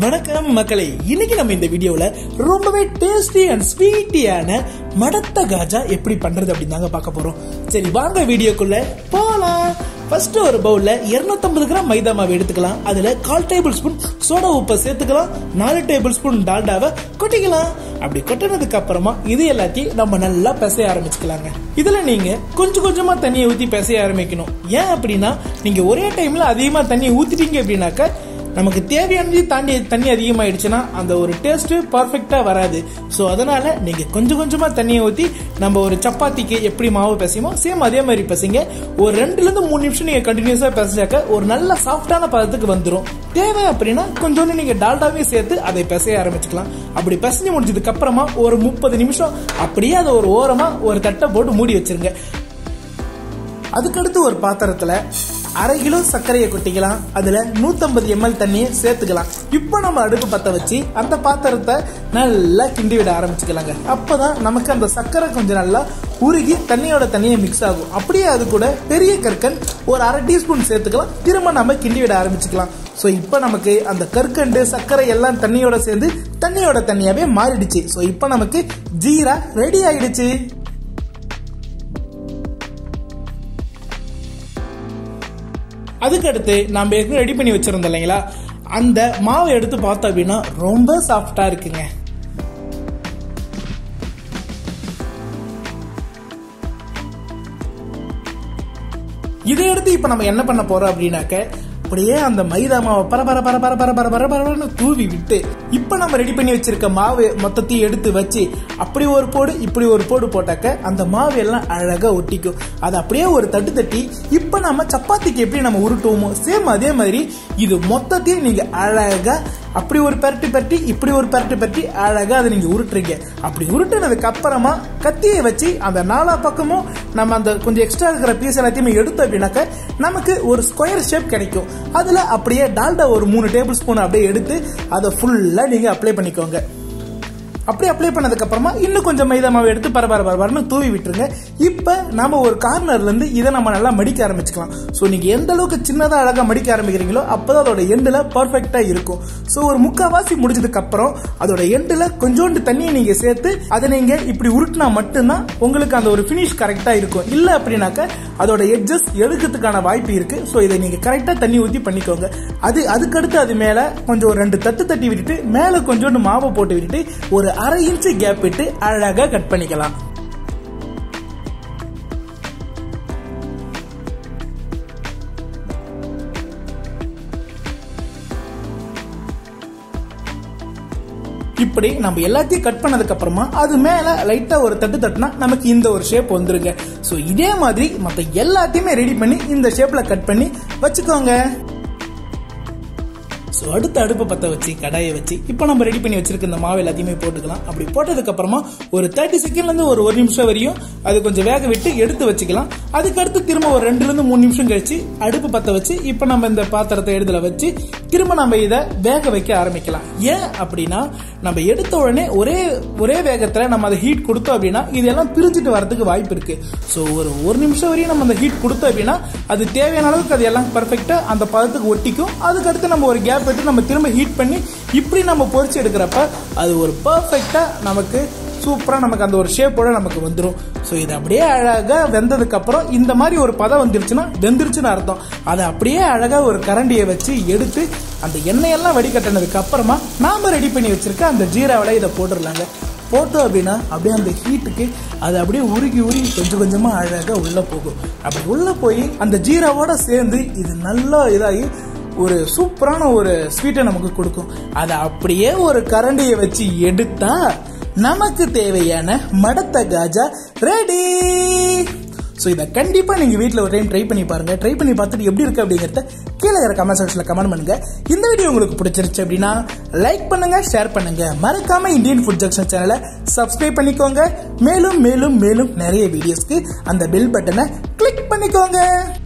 வணக்கம் மக்களே, இன்னைக்கு நம்ம இந்த வீடியோல ரொம்பவே டேஸ்டி அண்ட் ஸ்வீட்டியான மடத்த காஜா எப்படி பண்றது அப்படின்னு தாங்க பார்க்க போறோம். சரி வாங்க வீடியோக்குள்ள போலாம். ஃபர்ஸ்ட் ஒரு பவுல்ல 250 கிராம் மைதா மாவு எடுத்துக்கலாம். அதுல 1/4 டேபிள் ஸ்பூன் சோடா உப்பை சேர்த்துக்கலாம். 4 டேபிள் ஸ்பூன் டால்டாவை கொட்டிக்கலாம். அப்படி கொட்டினதுக்கு அப்புறமா இது எல்லாத்தையும் நம்ம நல்லா பிசைய ஆரம்பிச்சுக்கலாங்க. இதுல நீங்க கொஞ்சம் கொஞ்சமா தண்ணியை ஊத்தி பிசைய ஆரம்பிக்கணும். ஏன் அப்படின்னா நீங்க ஒரே டைம்ல அதிகமா தண்ணியை ஊத்திட்டீங்க அப்படின்னாக்க நமக்கு தேவையானது தாண்டி தண்ணி அதிகமாயிடுச்சுன்னா அந்த ஒரு டேஸ்ட் பர்ஃபெக்டா வராது. ஸோ அதனால நீங்க கொஞ்சம் கொஞ்சமா தண்ணியை ஊத்தி நம்ம ஒரு சப்பாத்திக்கு எப்படி மாவு பிசையுமோ சேம் அதே மாதிரி பிசைங்க. ஒரு 2 to 3 நிமிஷம் நீங்க கண்டினியூஸா பிசைச்சாக்க ஒரு நல்ல சாஃப்டான பதத்துக்கு வந்துடும். தேவை அப்படின்னா கொஞ்சோண்டு நீங்க டால்டாவே சேர்த்து அதை பிசைய ஆரம்பிச்சுக்கலாம். அப்படி பிசைஞ்சு முடிஞ்சதுக்கு அப்புறமா ஒரு 30 நிமிஷம் அப்படியே அதை ஒரு ஓரமா ஒரு தட்டை போட்டு மூடி வச்சிருங்க. அதுக்கடுத்து ஒரு பாத்திரத்துல 1/2 கிலோ சர்க்கரையை கொட்டிக்கலாம். அதுல 150 ml தண்ணியை சேர்த்துக்கலாம். இப்போ நம்ம அடுப்பு பத்த வச்சு அந்த பாத்திரத்தை நல்லா கிண்டி விட ஆரம்பிச்சுக்கலாங்க. அப்பதான் நமக்கு அந்த சர்க்கரை கொஞ்சம் நல்லா உருகி தண்ணியோட தண்ணியை மிக்ஸ் ஆகும். அப்படியே அது கூட பெரிய கற்கண்ட் ஒரு 1/2 டீஸ்பூன் சேர்த்துக்கலாம். திரும்ப நம்ம கிண்டி விட ஆரம்பிச்சுக்கலாம். ஸோ இப்போ நமக்கு அந்த கற்கண்டு சர்க்கரை எல்லாம் தண்ணியோட சேர்ந்து தண்ணியோட தண்ணியாவே மாறிடுச்சு. ஸோ இப்போ நமக்கு ஜீரா ரெடி ஆயிடுச்சு. அதுக்கடுத்து நம்ம ஏற்கனவே ரெடி பண்ணி வச்சிருந்தோம் இல்லைங்களா, அந்த மாவை எடுத்து பார்த்தோம் அப்படின்னா ரொம்ப சாஃப்டா இருக்குங்க. இதை எடுத்து இப்ப நம்ம என்ன பண்ண போறோம் அப்படின்னாக்க அப்படியே அந்த மைதா மாவை பரபரன்னு தூவி விட்டு இப்ப நம்ம ரெடி பண்ணி வச்சிருக்க மாவு மொத்தத்தையும் எடுத்து வச்சு அப்படி ஒரு போடு இப்படி ஒரு போடு போட்டாக்க அந்த மாவு எல்லாம் அழகா ஒட்டிக்கும். அது அப்படியே ஒரு தட்டு தட்டி இப்ப நம்ம சப்பாத்திக்கு எப்படி நம்ம உருட்டுவோமோ சேம் அதே மாதிரி இது மொத்தத்தையும் நீங்க அழகா அப்படி ஒரு பரட்டி இப்படி ஒரு பரட்டி அழகா அதை நீங்க உருட்டுறீங்க. அப்படி உருட்டுனதுக்கு அப்புறமா கத்தியை வச்சு அந்த 4 பக்கமும் நம்ம அந்த கொஞ்சம் எக்ஸ்ட்ரா இருக்கிற பீஸ் எல்லாத்தையுமே எடுத்தோம் அப்படின்னாக்க நமக்கு ஒரு ஸ்கொயர் ஷேப் கிடைக்கும். அதுல அப்படியே டால்டா ஒரு 3 டேபிள் ஸ்பூன் அப்படியே எடுத்து அதை ஃபுல்லா நீங்க அப்ளை பண்ணிக்கோங்க. அப்படி அப்ளை பண்ணதுக்கு அப்புறமா இன்னும் கொஞ்சம் மைதா மாவு எடுத்து பரபரன்னு தூவி விட்டுருங்க. இப்ப நாம ஒரு கார்னர்ல இருந்து இதை நம்ம நல்லா மடிக்க ஆரம்பிச்சுக்கலாம். சோ நீங்க எந்த அளவுக்கு சின்னதா அழகா மடிக்க ஆரம்பிக்கிறீங்களோ அப்பதான் அதோட எண்டுல பர்ஃபெக்டா இருக்கும். சோ ஒரு 3/4 முடிஞ்சதுக்கு அப்புறம் அதோட எண்டுல கொஞ்சோண்டு தண்ணியை நீங்க சேர்த்து அதை நீங்க இப்படி உருட்டினா மட்டும்தான் உங்களுக்கு அந்த ஒரு பினிஷ் கரெக்டா இருக்கும். இல்ல அப்படின்னாக்க அதோட எட்ஜஸ் எடுக்கிறதுக்கான வாய்ப்பு இருக்கு. சோ இதை நீங்க கரெக்டா தண்ணி ஊத்தி பண்ணிக்கோங்க. அதுக்கடுத்து அது மேல கொஞ்சம் 2 தட்டு தட்டி விட்டுட்டு மேல கொஞ்சோண்டு மாவை போட்டு விட்டுட்டு ஒரு 1/2 இன்ச் கேப் விட்டு அழகா கட் பண்ணிக்கலாம். இப்படி நம்ம எல்லாத்தையும் கட் பண்ணதுக்கு அப்புறமா அது மேல லைட்டா ஒரு தட்டு தட்டுனா நமக்கு இந்த ஒரு ஷேப் வந்துருங்க. சோ இதே மாதிரி மத்த எல்லாத்தையுமே ரெடி பண்ணி இந்த ஷேப்ல கட் பண்ணி வச்சுக்கோங்க. அடுத்த அடுப்பு பத்த வச்சு கடாயை வச்சு இப்ப நம்ம ரெடி பண்ணி வச்சிருக்க இந்த மாவு எல்லாத்தையுமே போட்டுக்கலாம். அப்படி போட்டதுக்கு அப்புறமா ஒரு 30 செகண்ட்ல இருந்து ஒரு 1 நிமிஷம் வரையும் அது கொஞ்சம் வேக விட்டு எடுத்து வச்சுக்கலாம். அதுக்கடுத்து திரும்ப ஒரு 2 to 3 நிமிஷம் கழிச்சு அடுப்பு பத்த வச்சு இப்ப நம்ம இந்த பாத்திரத்தை எடுத்துல வச்சு திரும்ப நம்ம இதை வேக வைக்க ஆரம்பிக்கலாம். ஏன் அப்படின்னா நம்ம எடுத்த உடனே ஒரே வேகத்துல நம்ம அதை ஹீட் கொடுத்தோம் அப்படின்னா இதெல்லாம் பிரிஞ்சுட்டு வரதுக்கு வாய்ப்பு இருக்கு. சோ ஒரு 1 நிமிஷம் வரையும் நம்ம அந்த ஹீட் கொடுத்தோம் அப்படின்னா அது தேவையான அளவுக்கு அது எல்லாம் பர்ஃபெக்டா அந்த பதத்துக்கு ஒட்டிக்கும். அதுக்கடுத்து நம்ம ஒரு கேப் நம்ம திரும்ப ஹீட் பண்ணி இப்படி நம்ம பொரிச்சு எடுக்கிறப்ப அது ஒரு பர்ஃபெக்டா நமக்கு சூப்பரா நமக்கு அந்த ஒரு ஷேப்போட நமக்கு வந்துடும். சோ இது அப்படியே அழகா வெந்ததுக்கு அப்புறம் இந்த மாதிரி ஒரு பதம் வந்துருச்சுன்னா வெந்துருச்சுன்னு அர்த்தம். அதை அப்படியே அழகா ஒரு கரண்டியை வச்சு எடுத்து அந்த எண்ணெயெல்லாம் வடிகட்டினதுக்கு அப்புறமா நாம ரெடி பண்ணி வச்சிருக்க அந்த ஜீராவில இதை போட்டுடலாங்க. போட்டோம் அப்படின்னா அப்படியே அந்த ஹீட்டுக்கு அது அப்படியே உருகி கொஞ்சம் கொஞ்சமா அழகா உள்ள போகும். அப்படி உள்ள போய் அந்த ஜீராவோட சேர்ந்து இது நல்லா இதாகி ஒரு சூப்பரான ஒரு ஸ்வீட்டை நமக்கு கொடுக்கும். அதை அப்படியே ஒரு கரண்டியை வச்சு எடுத்தா நமக்கு தேவையான மடத்த காஜா ரெடி. சோ இத கண்டிப்பா நீங்க வீட்ல ஒரு டைம் ட்ரை பண்ணி பாருங்க. ட்ரை பண்ணி பார்த்துட்டு எப்படி இருக்கு அப்படிங்கறத கீழே இருக்கிற கமெண்ட் செக்ஷன்ல கமெண்ட் பண்ணுங்க. இந்த வீடியோ உங்களுக்கு பிடிச்சிருச்சு அப்படின்னா லைக் பண்ணுங்க, ஷேர் பண்ணுங்க. மறக்காம இந்தியன் ஃபுட் ஜங்ஷன் சேனலை சப்ஸ்கிரைப் பண்ணிக்கோங்க. மேலும் மேலும் மேலும் நிறைய வீடியோஸ்க்கு அந்த பெல் பட்டனை கிளிக் பண்ணிக்கோங்க.